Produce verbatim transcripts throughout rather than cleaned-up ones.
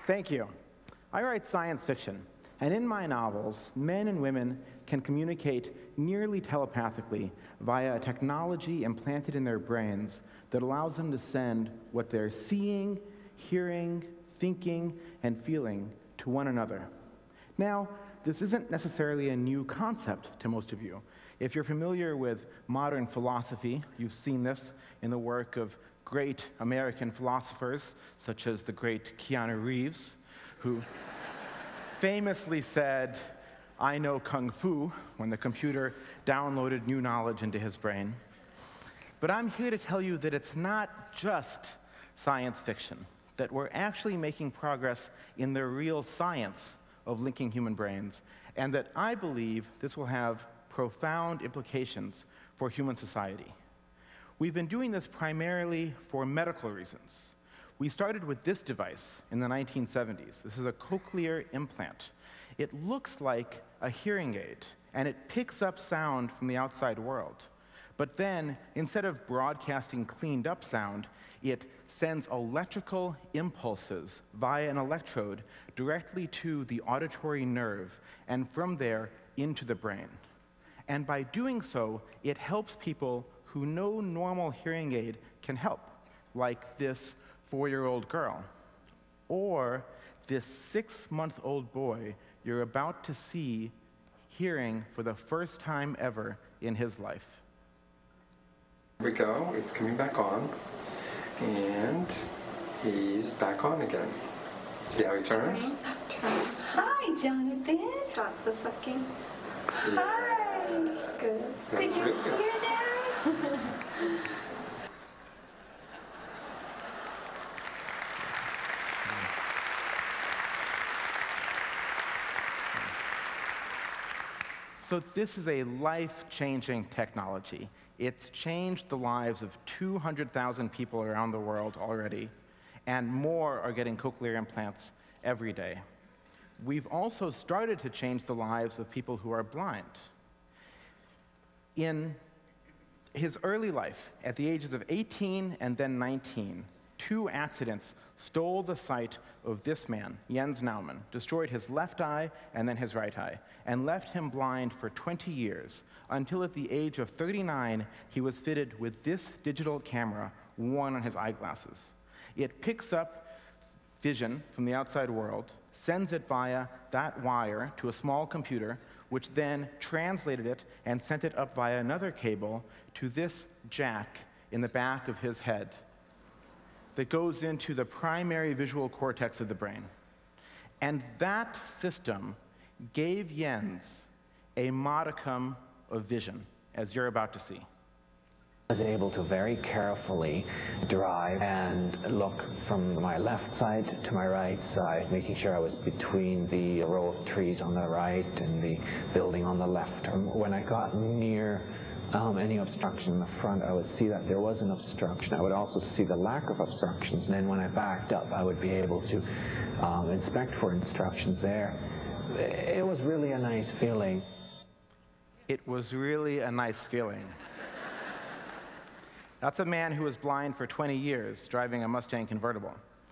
Thank you. I write science fiction, and in my novels, men and women can communicate nearly telepathically via a technology implanted in their brains that allows them to send what they're seeing, hearing, thinking, and feeling to one another. Now, this isn't necessarily a new concept to most of you. If you're familiar with modern philosophy, you've seen this in the work of great American philosophers, such as the great Keanu Reeves, who famously said, "I know Kung Fu," when the computer downloaded new knowledge into his brain. But I'm here to tell you that it's not just science fiction, that we're actually making progress in the real science of linking human brains, and that I believe this will have profound implications for human society. We've been doing this primarily for medical reasons. We started with this device in the nineteen seventies. This is a cochlear implant. It looks like a hearing aid, and it picks up sound from the outside world. But then, instead of broadcasting cleaned up sound, it sends electrical impulses via an electrode directly to the auditory nerve, and from there into the brain. And by doing so, it helps people who no normal hearing aid can help, like this four-year-old girl, or this six-month-old boy you're about to see hearing for the first time ever in his life. Here we go, it's coming back on, and he's back on again. See how he turns? Turn. Turn. Hi, Jonathan. Stop the sucking. Yeah. Hi. Good. That's Did you really good. hear that? So this is a life-changing technology. It's changed the lives of two hundred thousand people around the world already, and more are getting cochlear implants every day. We've also started to change the lives of people who are blind. In his early life, at the ages of eighteen and then nineteen, two accidents stole the sight of this man, Ramez Naam, destroyed his left eye and then his right eye, and left him blind for twenty years, until at the age of thirty-nine, he was fitted with this digital camera worn on his eyeglasses. It picks up vision from the outside world, sends it via that wire to a small computer, which then translated it and sent it up via another cable to this jack in the back of his head that goes into the primary visual cortex of the brain. And that system gave Jens a modicum of vision, as you're about to see. I was able to very carefully drive and look from my left side to my right side, making sure I was between the row of trees on the right and the building on the left. When I got near um, any obstruction in the front, I would see that there was an obstruction. I would also see the lack of obstructions, and then when I backed up, I would be able to um, inspect for instructions there. It was really a nice feeling. It was really a nice feeling. That's a man who was blind for twenty years, driving a Mustang convertible.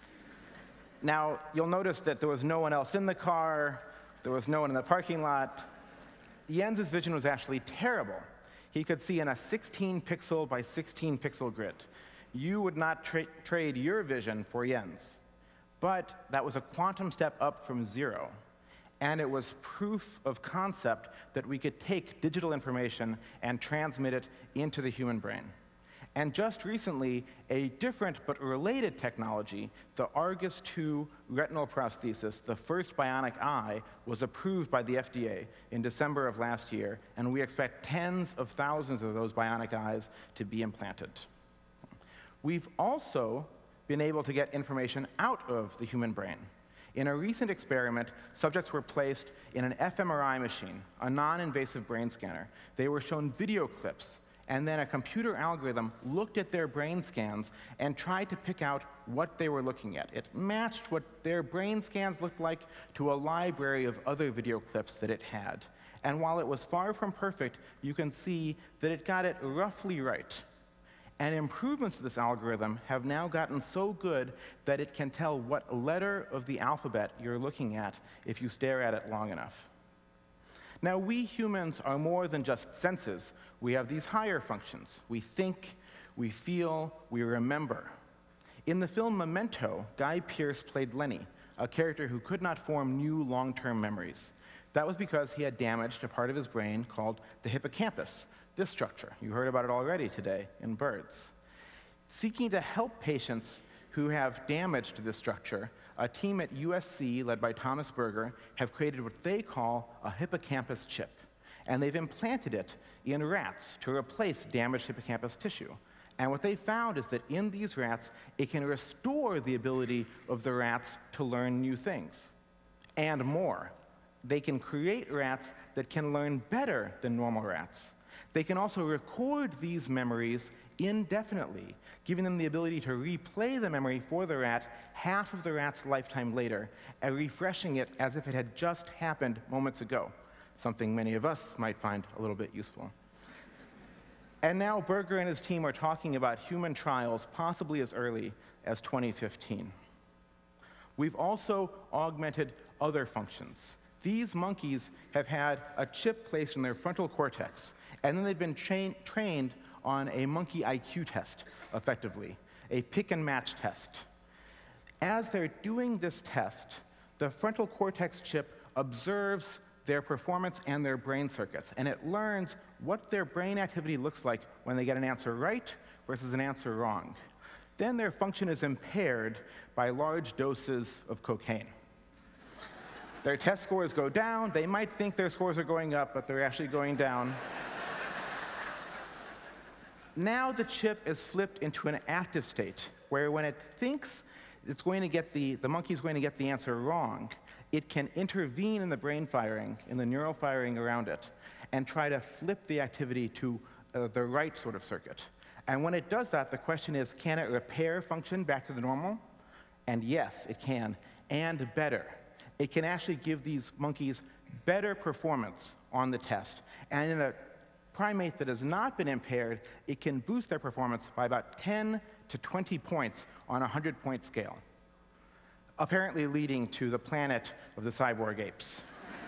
Now, you'll notice that there was no one else in the car, there was no one in the parking lot. Jens's vision was actually terrible. He could see in a sixteen pixel by sixteen pixel grid. You would not tra trade your vision for Jens. But that was a quantum step up from zero. And it was proof of concept that we could take digital information and transmit it into the human brain. And just recently, a different but related technology, the Argus two retinal prosthesis, the first bionic eye, was approved by the F D A in December of last year, and we expect tens of thousands of those bionic eyes to be implanted. We've also been able to get information out of the human brain. In a recent experiment, subjects were placed in an fMRI machine, a non-invasive brain scanner. They were shown video clips, and then a computer algorithm looked at their brain scans and tried to pick out what they were looking at. It matched what their brain scans looked like to a library of other video clips that it had. And while it was far from perfect, you can see that it got it roughly right. And improvements to this algorithm have now gotten so good that it can tell what letter of the alphabet you're looking at if you stare at it long enough. Now, we humans are more than just senses. We have these higher functions. We think, we feel, we remember. In the film Memento, Guy Pearce played Lenny, a character who could not form new long-term memories. That was because he had damage to a part of his brain called the hippocampus, this structure. You heard about it already today in birds. Seeking to help patients who have damage to this structure, a team at U S C, led by Thomas Berger, have created what they call a hippocampus chip. And they've implanted it in rats to replace damaged hippocampus tissue. And what they found is that in these rats, it can restore the ability of the rats to learn new things. And more. They can create rats that can learn better than normal rats. They can also record these memories indefinitely, giving them the ability to replay the memory for the rat half of the rat's lifetime later, and refreshing it as if it had just happened moments ago, something many of us might find a little bit useful. And now Berger and his team are talking about human trials possibly as early as twenty fifteen. We've also augmented other functions. These monkeys have had a chip placed in their frontal cortex, and then they've been tra trained on a monkey I Q test, effectively, a pick-and-match test. As they're doing this test, the frontal cortex chip observes their performance and their brain circuits, and it learns what their brain activity looks like when they get an answer right versus an answer wrong. Then their function is impaired by large doses of cocaine. Their test scores go down. They might think their scores are going up, but they're actually going down. Now the chip is flipped into an active state, where when it thinks it's going to get the, the monkey's going to get the answer wrong, it can intervene in the brain firing, in the neural firing around it, and try to flip the activity to uh, the right sort of circuit. And when it does that, the question is, can it repair function back to the normal? And yes, it can, and better. It can actually give these monkeys better performance on the test. And in a primate that has not been impaired, it can boost their performance by about ten to twenty points on a hundred-point scale, apparently leading to the planet of the cyborg apes.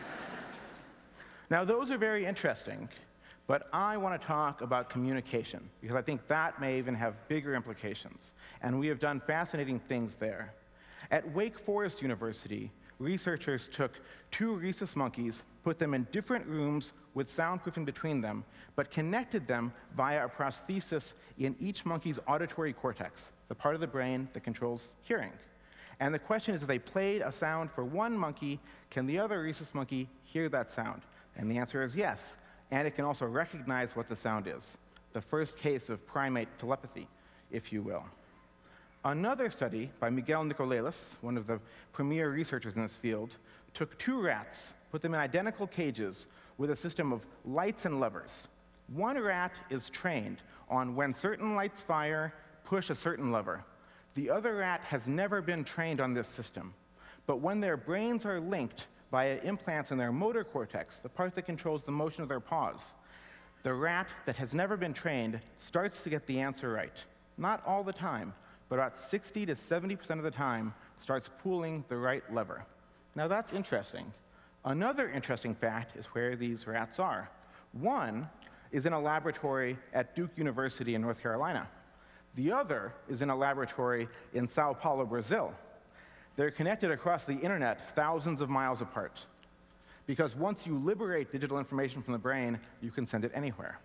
Now, those are very interesting, but I want to talk about communication, because I think that may even have bigger implications. And we have done fascinating things there. At Wake Forest University, researchers took two rhesus monkeys, put them in different rooms with soundproofing between them, but connected them via a prosthesis in each monkey's auditory cortex, the part of the brain that controls hearing. And the question is, if they played a sound for one monkey, can the other rhesus monkey hear that sound? And the answer is yes. And it can also recognize what the sound is. The first case of primate telepathy, if you will. Another study by Miguel Nicolelis, one of the premier researchers in this field, took two rats, put them in identical cages with a system of lights and levers. One rat is trained on when certain lights fire, push a certain lever. The other rat has never been trained on this system. But when their brains are linked via implants in their motor cortex, the part that controls the motion of their paws, the rat that has never been trained starts to get the answer right. Not all the time, but about sixty to seventy percent of the time starts pulling the right lever. Now that's interesting. Another interesting fact is where these rats are. One is in a laboratory at Duke University in North Carolina. The other is in a laboratory in Sao Paulo, Brazil. They're connected across the internet thousands of miles apart, because once you liberate digital information from the brain, you can send it anywhere.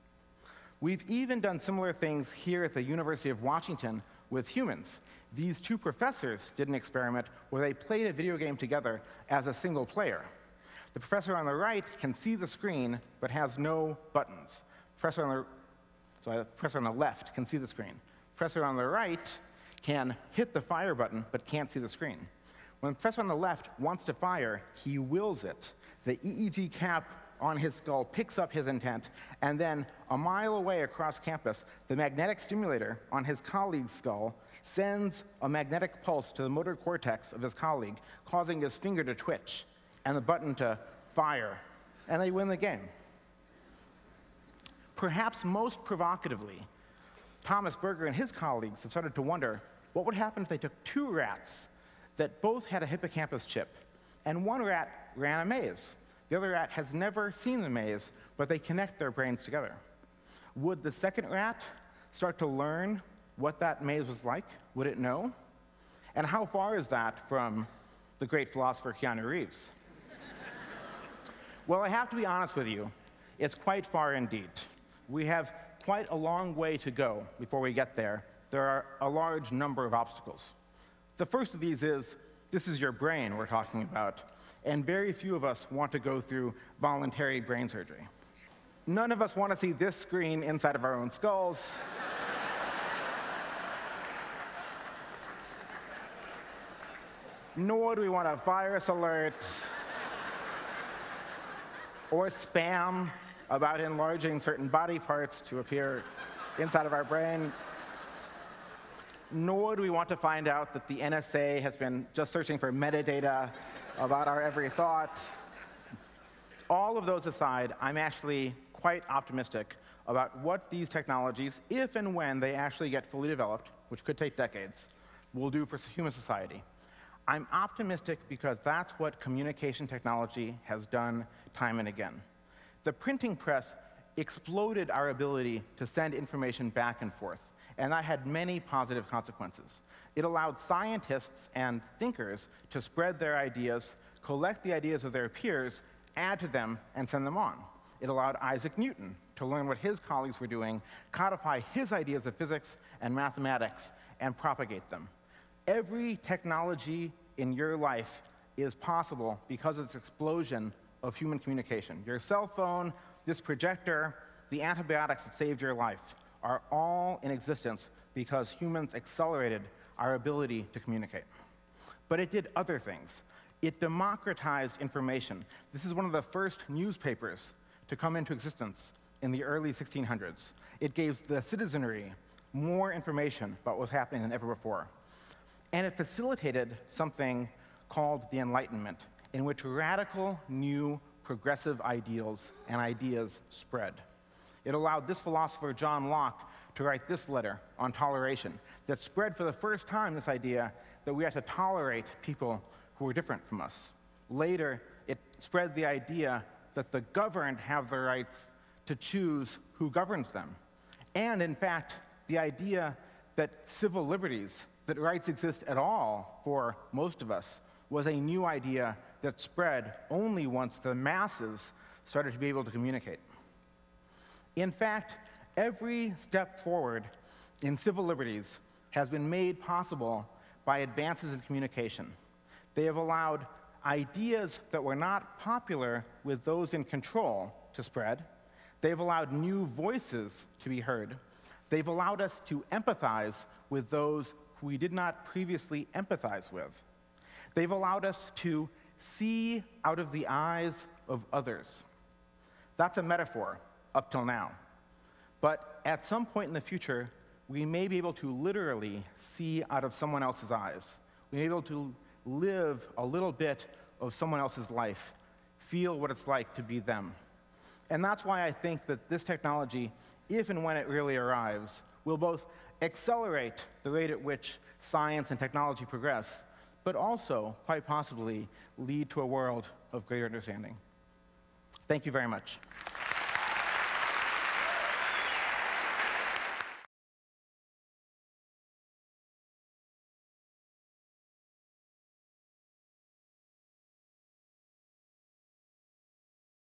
We've even done similar things here at the University of Washington with humans. These two professors did an experiment where they played a video game together as a single player. The professor on the right can see the screen, but has no buttons. Professor on the, sorry, the professor on the left can see the screen. Professor on the right can hit the fire button, but can't see the screen. When the professor on the left wants to fire, he wills it. The E E G cap on his skull picks up his intent, and then a mile away across campus, the magnetic stimulator on his colleague's skull sends a magnetic pulse to the motor cortex of his colleague, causing his finger to twitch and the button to fire, and they win the game. Perhaps most provocatively, Thomas Berger and his colleagues have started to wonder what would happen if they took two rats that both had a hippocampus chip, and one rat ran a maze. The other rat has never seen the maze, but they connect their brains together. Would the second rat start to learn what that maze was like? Would it know? And how far is that from the great philosopher Keanu Reeves? Well, I have to be honest with you. It's quite far indeed. We have quite a long way to go before we get there. There are a large number of obstacles. The first of these is, this is your brain we're talking about, and very few of us want to go through voluntary brain surgery. None of us want to see this screen inside of our own skulls. Nor do we want a virus alert or spam about enlarging certain body parts to appear inside of our brain. Nor do we want to find out that the N S A has been just searching for metadata about our every thought. All of those aside, I'm actually quite optimistic about what these technologies, if and when they actually get fully developed, which could take decades, will do for human society. I'm optimistic because that's what communication technology has done time and again. The printing press exploded our ability to send information back and forth, and that had many positive consequences. It allowed scientists and thinkers to spread their ideas, collect the ideas of their peers, add to them, and send them on. It allowed Isaac Newton to learn what his colleagues were doing, codify his ideas of physics and mathematics, and propagate them. Every technology in your life is possible because of this explosion of human communication. Your cell phone, this projector, the antibiotics that saved your life are all in existence because humans accelerated our ability to communicate. But it did other things. It democratized information. This is one of the first newspapers to come into existence in the early sixteen hundreds. It gave the citizenry more information about what was happening than ever before. And it facilitated something called the Enlightenment, in which radical, new, progressive ideals and ideas spread. It allowed this philosopher, John Locke, to write this letter on toleration that spread for the first time this idea that we have to tolerate people who are different from us. Later, it spread the idea that the governed have the rights to choose who governs them. And in fact, the idea that civil liberties, that rights exist at all for most of us, was a new idea that spread only once the masses started to be able to communicate. In fact, every step forward in civil liberties has been made possible by advances in communication. They have allowed ideas that were not popular with those in control to spread. They've allowed new voices to be heard. They've allowed us to empathize with those who we did not previously empathize with. They've allowed us to see out of the eyes of others. That's a metaphor up till now. But at some point in the future, we may be able to literally see out of someone else's eyes. We may be able to live a little bit of someone else's life, feel what it's like to be them. And that's why I think that this technology, if and when it really arrives, will both accelerate the rate at which science and technology progress, but also, quite possibly, lead to a world of greater understanding. Thank you very much.